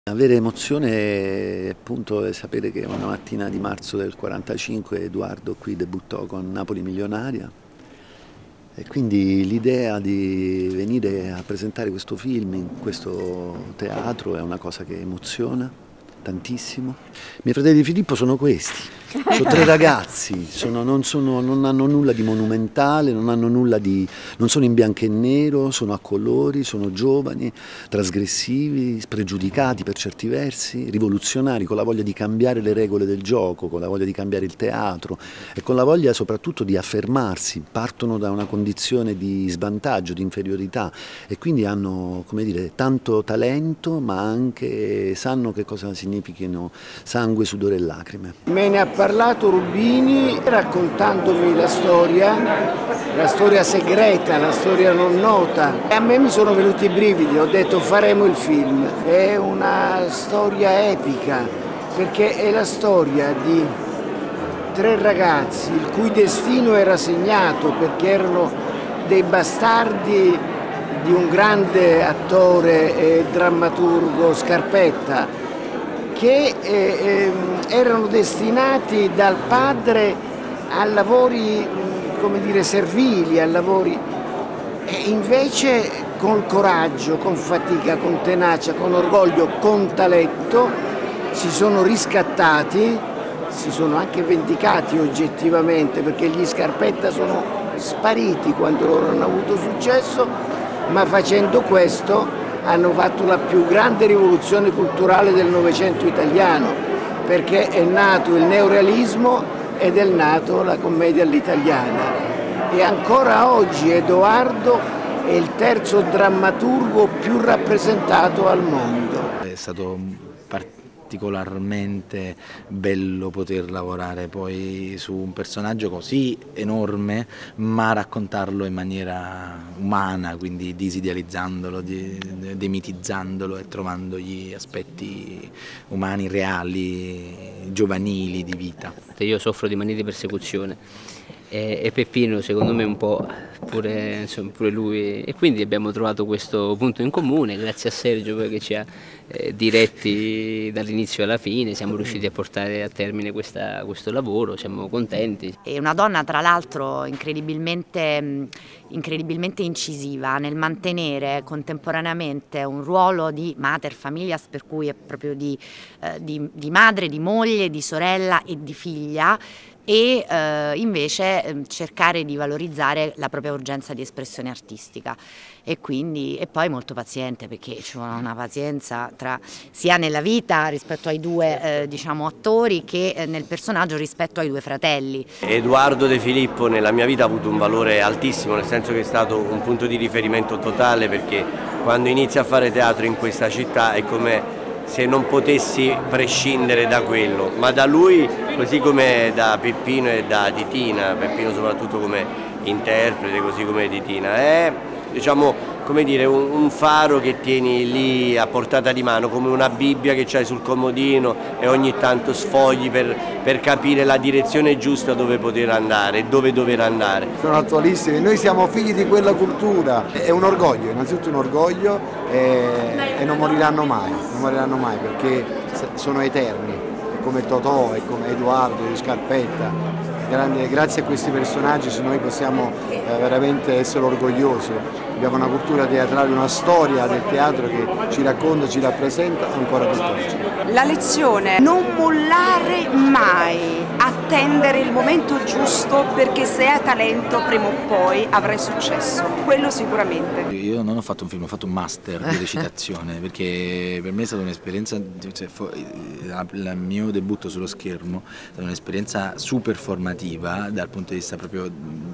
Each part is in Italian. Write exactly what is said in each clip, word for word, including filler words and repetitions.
Avere emozione appunto è sapere che una mattina di marzo del quarantacinque Edoardo qui debuttò con Napoli Milionaria e quindi l'idea di venire a presentare questo film in questo teatro è una cosa che emoziona tantissimo. I miei fratelli di Filippo sono questi, sono tre ragazzi, sono, non, sono, non hanno nulla di monumentale, non hanno nulla di, non sono in bianco e nero, sono a colori, sono giovani, trasgressivi, spregiudicati per certi versi, rivoluzionari, con la voglia di cambiare le regole del gioco, con la voglia di cambiare il teatro e con la voglia soprattutto di affermarsi. Partono da una condizione di svantaggio, di inferiorità e quindi hanno, come dire, tanto talento, ma anche sanno che cosa significhino sangue, sudore e lacrime. Me ne ha parlato Rubini raccontandomi la storia, la storia segreta, la storia non nota. E a me mi sono venuti i brividi, ho detto faremo il film. È una storia epica, perché è la storia di tre ragazzi il cui destino era segnato perché erano dei bastardi di un grande attore e drammaturgo, Scarpetta, che eh, eh, erano destinati dal padre a lavori, come dire, servili, a lavori, e invece col coraggio, con fatica, con tenacia, con orgoglio, con talento, si sono riscattati, si sono anche vendicati oggettivamente, perché gli Scarpetta sono spariti quando loro hanno avuto successo, ma facendo questo hanno fatto la più grande rivoluzione culturale del Novecento italiano, perché è nato il neorealismo ed è nato la commedia all'italiana. E ancora oggi Edoardo è il terzo drammaturgo più rappresentato al mondo. È stato particolarmente bello poter lavorare poi su un personaggio così enorme, ma raccontarlo in maniera umana, quindi disidealizzandolo, demitizzandolo e trovando gli aspetti umani, reali, giovanili di vita. Io soffro di mania di persecuzione e, e Peppino secondo me un po' pure, insomma, pure lui, e quindi abbiamo trovato questo punto in comune grazie a Sergio che ci ha eh, diretti dall'inizio alla fine, siamo riusciti a portare a termine questa, questo lavoro, siamo contenti. È una donna tra l'altro incredibilmente, incredibilmente incisiva nel mantenere contemporaneamente un ruolo di mater familias, per cui è proprio di, eh, di, di madre, di moglie, di sorella e di figlia, e eh, invece eh, cercare di valorizzare la propria urgenza di espressione artistica e quindi e poi molto paziente, perché ci vuole una pazienza tra, sia nella vita rispetto ai due eh, diciamo attori che eh, nel personaggio rispetto ai due fratelli. Edoardo De Filippo nella mia vita ha avuto un valore altissimo, nel senso che è stato un punto di riferimento totale, perché quando inizi a fare teatro in questa città è come se non potessi prescindere da quello, ma da lui così come da Peppino e da Titina, Peppino soprattutto come interprete, così come Titina, è diciamo come dire un, un faro che tieni lì a portata di mano, come una Bibbia che c'hai sul comodino e ogni tanto sfogli per, per capire la direzione giusta dove poter andare, dove dover andare. Sono attualissimi, noi siamo figli di quella cultura, è un orgoglio, innanzitutto un orgoglio e, e non moriranno mai, non moriranno mai perché sono eterni, come Totò e come Edoardo di Scarpetta. Grazie a questi personaggi noi possiamo eh, veramente essere orgogliosi. Abbiamo una cultura teatrale, una storia del teatro che ci racconta, ci rappresenta ancora tutt'oggi. La lezione: non mollare mai, attendere il momento giusto, perché se hai talento prima o poi avrai successo, quello sicuramente. Io non ho fatto un film, ho fatto un master di recitazione perché per me è stata un'esperienza, cioè, il mio debutto sullo schermo è stata un'esperienza super formativa dal punto di vista proprio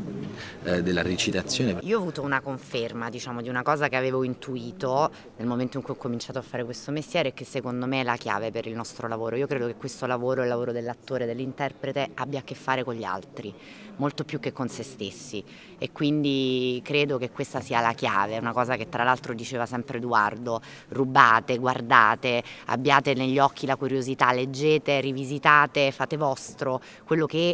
eh, della recitazione. Io ho avuto una conferma, diciamo, di una cosa che avevo intuito nel momento in cui ho cominciato a fare questo mestiere e che secondo me è la chiave per il nostro lavoro. Io credo che questo lavoro, il lavoro dell'attore, dell'interprete, abbia a che fare con gli altri, molto più che con se stessi, e quindi credo che questa sia la chiave, una cosa che tra l'altro diceva sempre Edoardo: rubate, guardate, abbiate negli occhi la curiosità, leggete, rivisitate, fate vostro quello che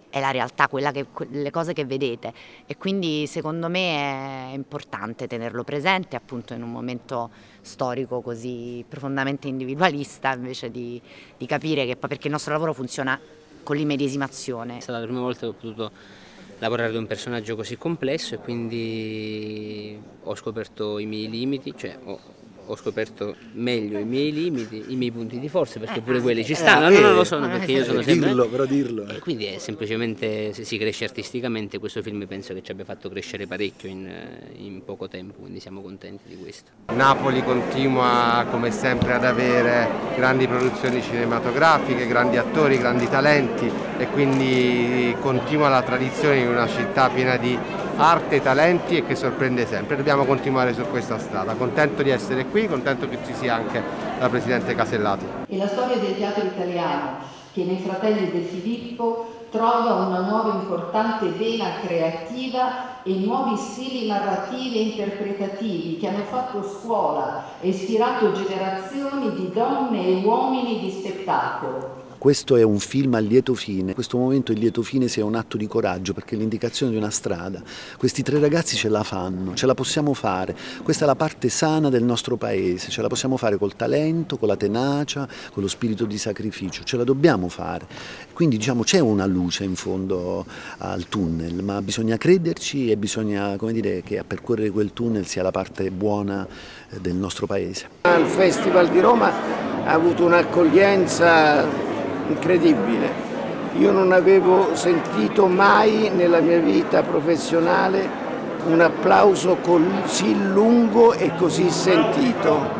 è la realtà, quella che, le cose che vedete, e quindi secondo me è importante tenerlo presente appunto in un momento storico così profondamente individualista, invece di, di capire che poi, perché il nostro lavoro funziona con l'immedesimazione. È stata la prima volta che ho potuto lavorare con un personaggio così complesso, e quindi ho scoperto i miei limiti, cioè ho, ho scoperto meglio i miei limiti, i miei punti di forza, perché pure quelli ci stanno, eh, no, non lo sono, perché io sono sempre... Dirlo, però dirlo. E quindi è semplicemente, se si cresce artisticamente, questo film penso che ci abbia fatto crescere parecchio in, in poco tempo, quindi siamo contenti di questo. Napoli continua come sempre ad avere grandi produzioni cinematografiche, grandi attori, grandi talenti, e quindi continua la tradizione di una città piena di arte, talenti e che sorprende sempre. Dobbiamo continuare su questa strada. Contento di essere qui, contento che ci sia anche la Presidente Casellati. È la storia del teatro italiano che nei Fratelli De Filippo trova una nuova importante vena creativa e nuovi stili narrativi e interpretativi che hanno fatto scuola e ispirato generazioni di donne e uomini di spettacolo. Questo è un film a lieto fine, questo momento il lieto fine sia un atto di coraggio, perché è l'indicazione di una strada. Questi tre ragazzi ce la fanno, ce la possiamo fare, questa è la parte sana del nostro paese, ce la possiamo fare col talento, con la tenacia, con lo spirito di sacrificio, ce la dobbiamo fare. Quindi diciamo c'è una luce in fondo al tunnel, ma bisogna crederci e bisogna, come dire, che a percorrere quel tunnel sia la parte buona del nostro paese. Il Festival di Roma ha avuto un'accoglienza incredibile. Io non avevo sentito mai nella mia vita professionale un applauso così lungo e così sentito.